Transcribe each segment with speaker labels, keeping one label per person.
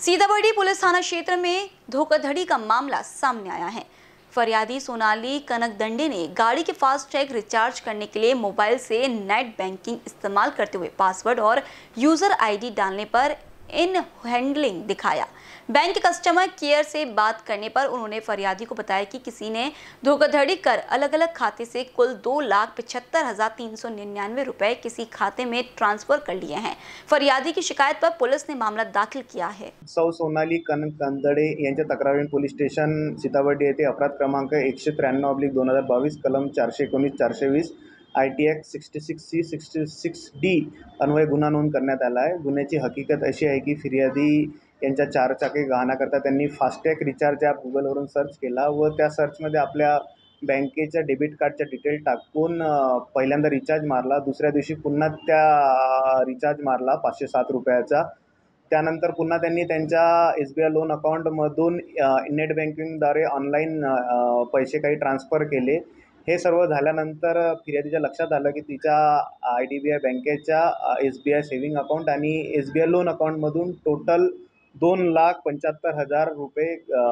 Speaker 1: Sitabardi police थाना क्षेत्र में धोखाधड़ी का मामला सामने आया है। फरियादी सोनाली कनकदंडे ने गाड़ी के फास्टैग रिचार्ज करने के लिए मोबाइल से नेट बैंकिंग इस्तेमाल करते हुए पासवर्ड और यूजर आईडी डालने पर इन हैंडलिंग दिखाया। बैंक कस्टमर केयर से बात करने पर उन्होंने फरियादी को बताया कि किसी ने धोखाधड़ी कर अलग अलग खाते से कुल 2,75,399 रुपए किसी खाते में ट्रांसफर कर लिए हैं। फरियादी की शिकायत पर पुलिस ने मामला दाखिल किया है।
Speaker 2: सौ सोनाली कनकदंडे यांच्या तक्रारीने पोलीस स्टेशन सीताबर्डी येथे अपराध क्रमांक 193/2022 कलम 419 420 ITX 66C 66D अन्वये गुन्हा नोंद करण्यात आला आहे। गुन्ह्याची हकीकत अशी आहे की फिर्यादी यांच्या चारचाकी वाहनाकरता त्यांनी फास्टॅग रिचार्ज ॲप गुगलवरून सर्च केला व त्या सर्चमध्ये आपल्या बँकेच्या डेबिट कार्डच्या डिटेल टाकून पहिल्यांदा रिचार्ज मारला। दुसऱ्या दिवशी पुन्हा त्या रिचार्ज मारला 507 रुपयाचा। त्यानंतर पुन्हा त्यांनी त्यांच्या SBI लोन अकाउंटमधून नेट बँकिंगद्वारे ऑनलाईन पैसे काही ट्रान्सफर केले। हे सर्व झाल्यानंतर फिर्यादीच्या लक्षात आलं की तिच्या IDBI बँकेच्या SBI सेव्हिंग अकाउंट आणि SBI लोन अकाउंटमधून टोटल 2,75,000 रुपये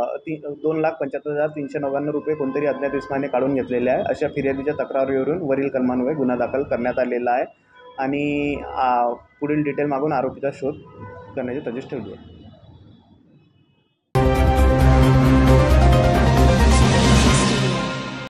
Speaker 2: 2,75,399 रुपये कोणतरी अज्ञात इसमाने काढून घेतलेले आहे। अशा फिर्यादीच्या तक्रारीवरून वरील कलमान्वये गुन्हा दाखल करण्यात आलेला आहे आणि पुढील डिटेल मागून आरोपीचा शोध करण्याची तजवीज ठेवली आहे।